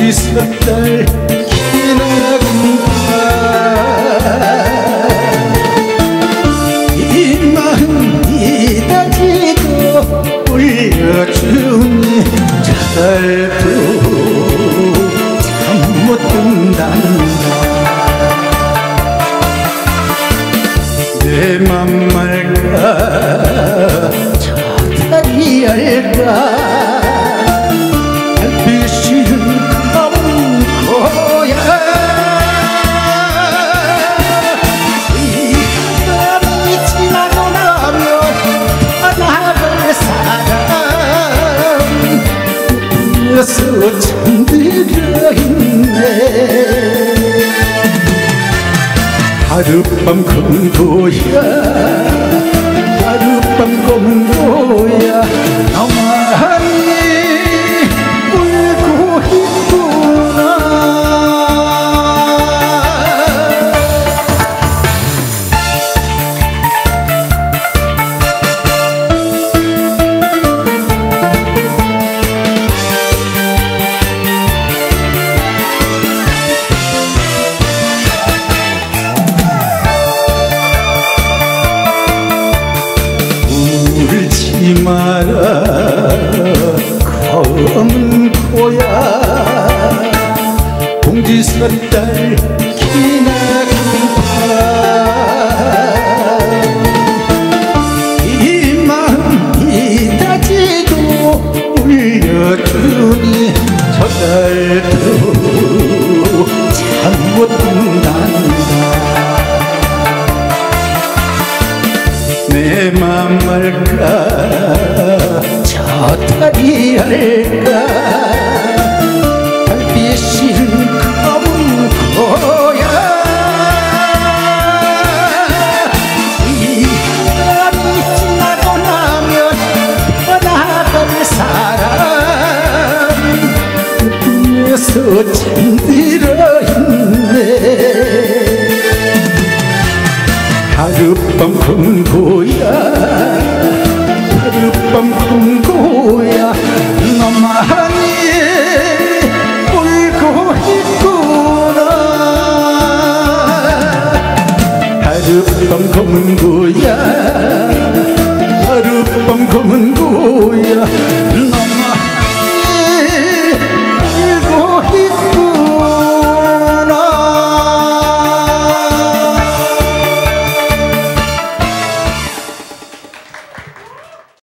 봉지 섣달 기나군가 이 마음이 다지도 울려주니 저달도 참 못 둔단다. 내 맘 말까 저달이 할까 빛이는 검은 고야 이 밤이 지나고 나면 떠나갈 사람 꿈에서 잠들어 있네. 하룻밤 공도야 하룻밤 공도야 너만이 울고 있구나. 울지 마라 검은 코야 봉지 섣달 기나군가 이 마음이 다지도 울려주니 저달도 참 못 둔단다. 내 맘 말까 저달이 할까 달빛은 검은 거야 이 밤이 지나고 나면 떠나갈 사람 꿈에서 잠들어 있네. 하룻밤 공고야 하룻밤 공고야 너만이 울고 있구나. 하룻밤 공고야 하룻밤 공고야